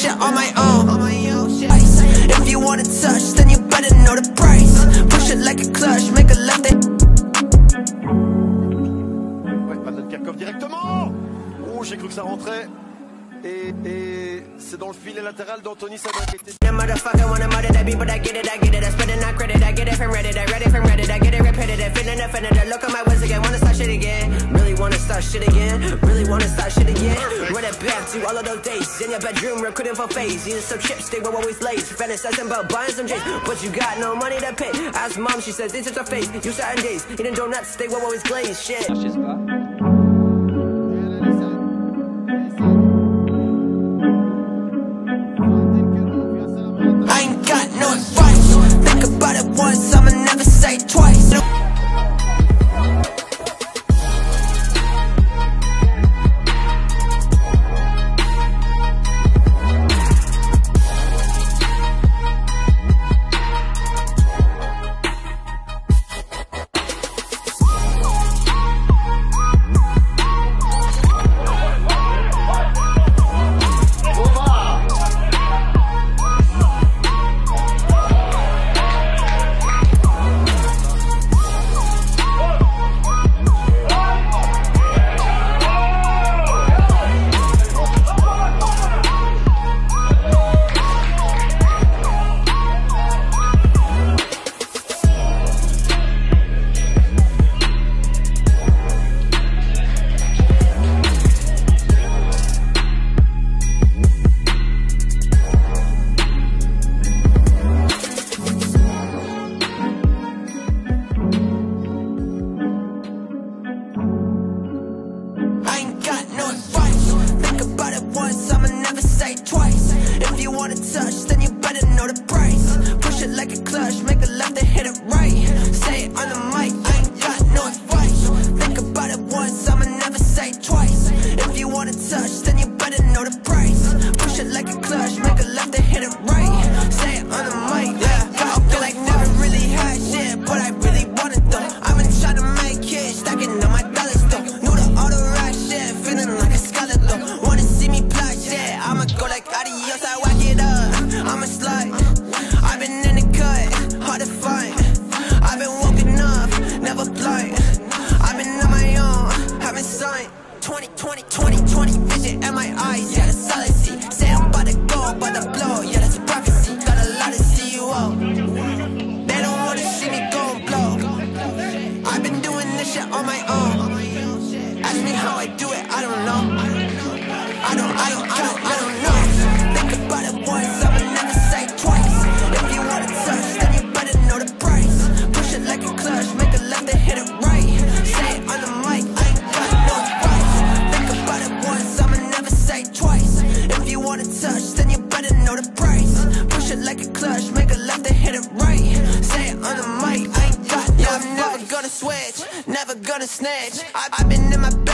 shit on my own. If you wanna touch, then you better know the price. Push it like a clutch, make a left it. Ouais, pas de Kerkhof directement. Oh, j'ai cru que ça rentrait. Et c'est dans le filet latéral d'Anthony, ça doit inquiéter. The motherfucker wanna murder that beat, but I get it, I spend it, not credit, I get it from Reddit, I read it from Reddit, I get it repetitive, feeling offended, I look at my words again, wanna start shit again, really wanna start shit again, really wanna start shit again, run it back to all of those days, in your bedroom, recruiting for face, eating some chips, they were always late, fantasizing about buying some J's, but you got no money to pay, ask mom, she says, this is her face, you certain days, eating donuts, they were always glazed, shit. I ain't got no advice. Think about it once, I'ma never say twice. Touch, then you better know the price. Push it like a clutch, make a left and hit it right. Say it on the mic, I ain't got no advice. Think about it once, I'ma never say twice. If you wanna touch, then you better know the price. Push it like a clutch, make a left and hit it right. Say it on the mic, yeah. I feel like never really had shit, but I really wanted though. I've been trying to make it, stacking on my dollars though. Knew the auto ride shit, feeling like a scholar though. Wanna see me plot shit, I'ma go like adios, I whack it up. I'm a slut, I've been in the cut, hard to find. I've been woken up, never blind. I've been on my own, haven't signed. 20 vision in my eyes, yeah, that's all I see. Say I'm about to go, about to blow, yeah, that's a prophecy. Got a lot to see you out. They don't wanna see me go and blow. I've been doing this shit on my own. Ask me how I do it, I don't know. I don't know. Think about it once, I'ma never say twice. If you wanna touch, then you better know the price. Push it like a clutch, make a left and hit it right. Say it on the mic, I ain't got no advice. Think about it once, I'ma never say twice. If you wanna touch, then you better know the price. Push it like a clutch, make a left and hit it right. Say it on the mic, I ain't got no advice. I'm never gonna switch, never gonna snitch. I've been in my